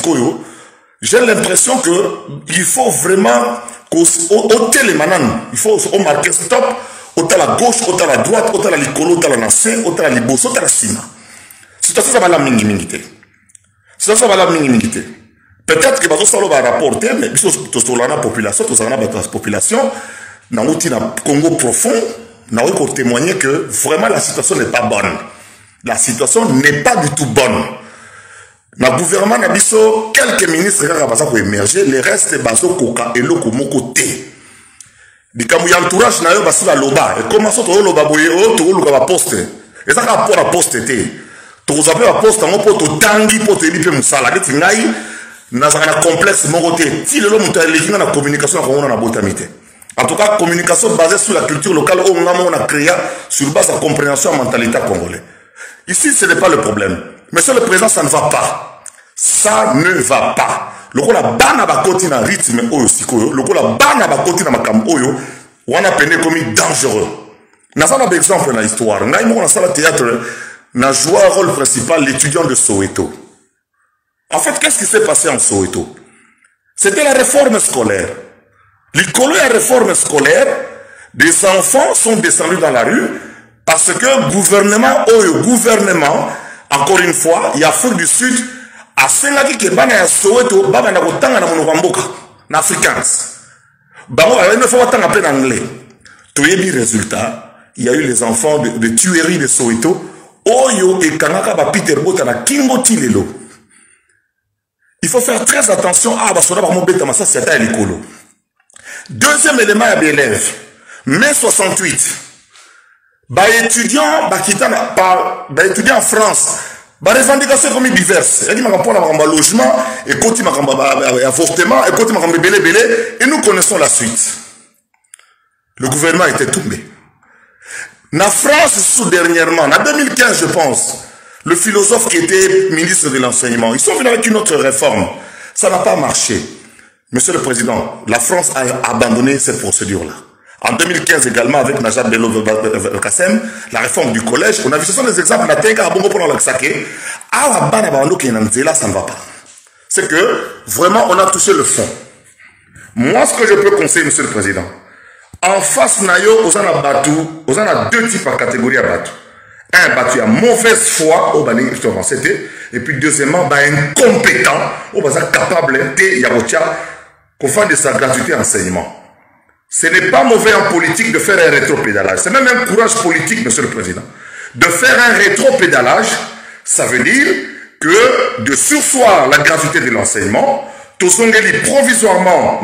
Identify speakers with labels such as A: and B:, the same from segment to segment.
A: Sikoyo, j'ai l'impression que il faut vraiment ôter les mananes. Il faut marquer stop, ôter la gauche, ôter la droite, ôter la licolo, ôter la nassé, ôter la liboso, ôter la sima. Situation ça va la mingi-mingité. Situation ça va la mingi-mingité. Peut-être que bazo solo va rapporter, mais biso to la population, to la population, na outil na Congo profond, na ko témoigner que vraiment la situation n'est pas bonne. La situation n'est pas du tout bonne. Dans le gouvernement, il y a quelques ministres qui ont émergé, les restes baso koka et loko moko té. Di kamu ya entourage na yo basi la loba. Et comment ça to loba boye o to loba ba poste. Et ça ka pour la poste té. To vous appelle la poste en po to tangi po to lipe musala. Ke tingai na za na complexe moko té. Ti le lo muta lekinga na communication na na botamité. En tout cas, communication basée sur la culture locale au ngamo on a créé sur base de compréhension et mentalité congolais. Ici, ce n'est pas le problème. Monsieur le Président, ça ne va pas. Ça ne va pas. Le coup la bana ba koti na rythme oyo sikoyo. Le coup la bana ba koti na makam oyo. On a peine comme dangereux. N'a pas d'exemple dans l'histoire. N'a pas dans le théâtre. N'a joué un rôle principal l'étudiant de Soweto. En fait, qu'est-ce qui s'est passé en Soweto? C'était la réforme scolaire. L'école et la réforme scolaire, des enfants sont descendus dans la rue. Parce que gouvernement, encore une fois, il y a Afrique du Sud, à Sengaki qui est à Soweto, Baba na kotanga na monoko na afrikaans. Bango il ne faut pas tant appeler en anglais. Tout est résultat, il y a eu les enfants de tuerie de Soweto, Oyo et Kanaka ba Peter Bota na Kingo Tilelo. Il faut faire très attention à Basoda ba mobeta massa c'est à l'école. Deuxième élément à élèves. Mai 68. Bah étudiants étudiants en France bah revendications comme diverses et dit ma logement et côté ma avortement et côté ma belé et nous connaissons la suite. Le gouvernement était tombé. Na France sous dernièrement en 2015 je pense le philosophe qui était ministre de l'enseignement ils sont venus avec une autre réforme ça n'a pas marché. Monsieur le Président, la France a abandonné cette procédure là. En 2015 également, avec Najat Bello-Kassem, la réforme du collège, on a vu ce sont des exemples, ça ne va pas. C'est que, vraiment, on a touché le fond. Moi, ce que je peux conseiller, Monsieur le Président, en face, on a deux types de catégories à battre. Un, battu à mauvaise foi, et puis deuxièmement, incompétent, capable qu'on fasse de sa gratuité enseignement. Ce n'est pas mauvais en politique de faire un rétropédalage. C'est même un courage politique, Monsieur le Président. De faire un rétropédalage, ça veut dire que de sursoir la gratuité de l'enseignement, provisoirement,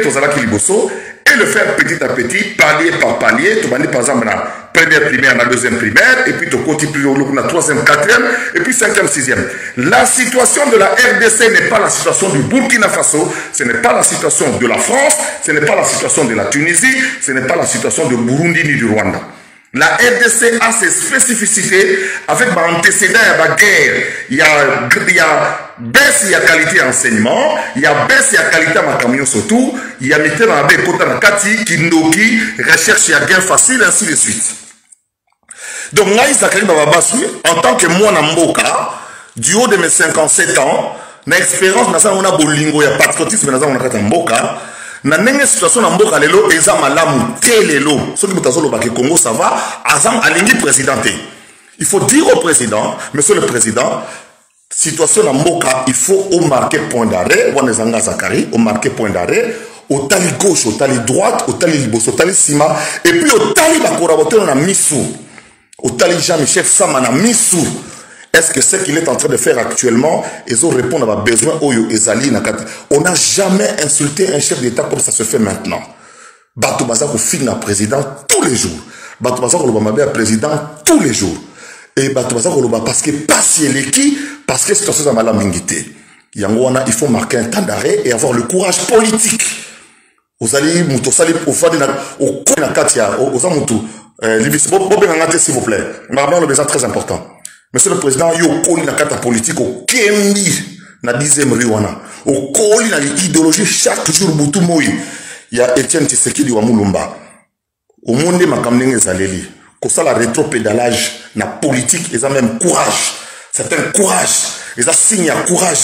A: et le faire petit à petit, palier par palier, par exemple, la première primaire, la deuxième primaire, et puis tu continues la troisième, quatrième, et puis cinquième, sixième. La situation de la RDC n'est pas la situation du Burkina Faso, ce n'est pas la situation de la France, ce n'est pas la situation de la Tunisie, ce n'est pas la situation de Burundi ni du Rwanda. La RDC a ses spécificités avec un antécédent à la guerre. Il y a baisse, il y a qualité d'enseignement, il y a baisse, il y a qualité de camion surtout, il y a mis dans la baie Kota Nakati, Kindoki, recherche, il y a gain facile, ainsi de suite. Donc, Naïs Zakari Bababassi, en tant que moi, Namboka, du haut de mes 57 ans, na expérience, on a bolingo, il y a patriotisme, on a Mboka, na nenge situation na mboka lelo eza malamu te lelo soki mutazo ba ke Congo ça va azam alingi présidenté. Il faut dire au président, monsieur le président, situation na mboka il faut au marquer point d'arrêt wana zanga Zakari au marquer point d'arrêt au tali gauche au tali droite au tali liboso au tali sima et puis au tali ba collaborateur na misu au tali Jean-Michel Sama na misu. Est-ce que ce qu'il est en train de faire actuellement, ils ont répondu à nos besoins Oyo Ezali Nakati. On n'a jamais insulté un chef d'État comme ça se fait maintenant. Batou Bazako filme un président tous les jours. Batou Bazako Lobamabé un président tous les jours. Et Batou Bazako Lobamabé parce que passer l'équipe, parce que c'est une chose à malamingité. Il faut marquer un temps d'arrêt et avoir le courage politique. Ozali Moutosali Ofadina au Konakatia, aux Amoutou, Libis Bobengangate s'il vous plaît. Normalement le besoin très important. Monsieur le Président, il y a une carte politique au Kembi, na 10e Riwana. Au Koli, na l'idéologie, chaque jour, Boutou Moui. Il y a Etienne Tshisekedi wa Mulumba. Au monde, ma kamnenge zaleli. Comme ça, la rétropédalage, na politique, ils ont même courage. C'est un courage. Ils ont signé un courage.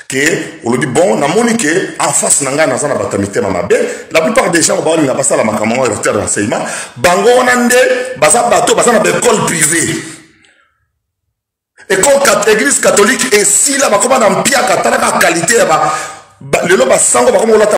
A: que on dit bon na moni que en face nanga na za na batamité mamabe la plupart des gens ba na basa la makamamo et docteur d'enseignement bango onande basa bato basa na école privée église catholique et si la ba koma na mpia katala ka qualité ba lelo ba sango ba koma